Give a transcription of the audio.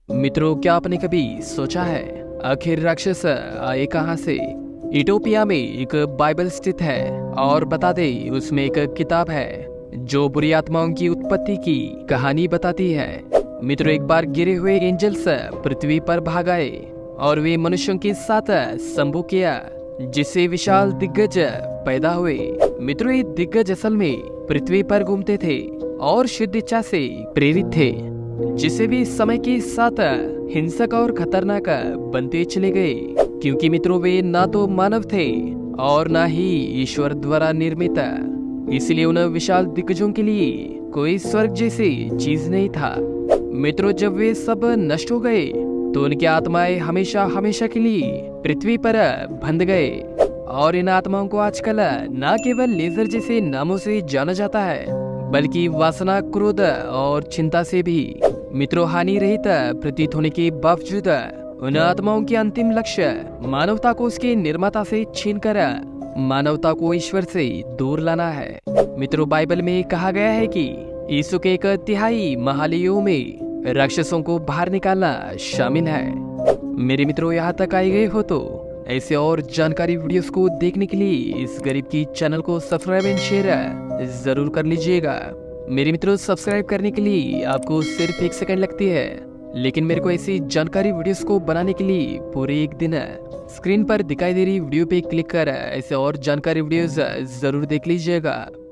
मित्रों, क्या आपने कभी सोचा है आखिर राक्षस आए कहाँ से? इटोपिया में एक बाइबल स्थित है और बता दे उसमें एक किताब है जो बुरी आत्माओं की उत्पत्ति की कहानी बताती है। मित्रों, एक बार गिरे हुए एंजल्स पृथ्वी पर भाग आए और वे मनुष्यों के साथ संभोग किया, जिससे विशाल दिग्गज पैदा हुए। मित्रों, ये दिग्गज असल में पृथ्वी पर घूमते थे और शुद्ध इच्छा से प्रेरित थे, जिसे भी समय के साथ हिंसक और खतरनाक बनते चले गए, क्योंकि मित्रों वे ना तो मानव थे और ना ही ईश्वर द्वारा निर्मित। इसलिए उन विशाल दिग्गजों के लिए कोई स्वर्ग जैसी चीज नहीं था। मित्रों, जब वे सब नष्ट हो गए तो उनकी आत्माएं हमेशा हमेशा के लिए पृथ्वी पर बंध गए। और इन आत्माओं को आजकल न केवल लेजर जैसे नामों से जाना जाता है, बल्कि वासना, क्रोध और चिंता से भी मित्रों हानि रहित प्रतीत होने के बावजूद उन आत्माओं के अंतिम लक्ष्य मानवता को उसके निर्माता से छीनकर मानवता को ईश्वर से दूर लाना है। मित्रों, बाइबल में कहा गया है कि यीशु के 1/3 महालयों में राक्षसों को बाहर निकालना शामिल है। मेरे मित्रों, यहाँ तक आए गए हो तो ऐसे और जानकारी वीडियोस को देखने के लिए इस गरीब की चैनल को सब्सक्राइब एंड शेयर जरूर कर लीजिएगा। मेरे मित्रों, सब्सक्राइब करने के लिए आपको सिर्फ 1 सेकंड लगती है, लेकिन मेरे को ऐसी जानकारी वीडियोस को बनाने के लिए पूरे 1 दिन स्क्रीन पर दिखाई दे रही वीडियो पे क्लिक कर ऐसे और जानकारी वीडियोस जरूर देख लीजिएगा।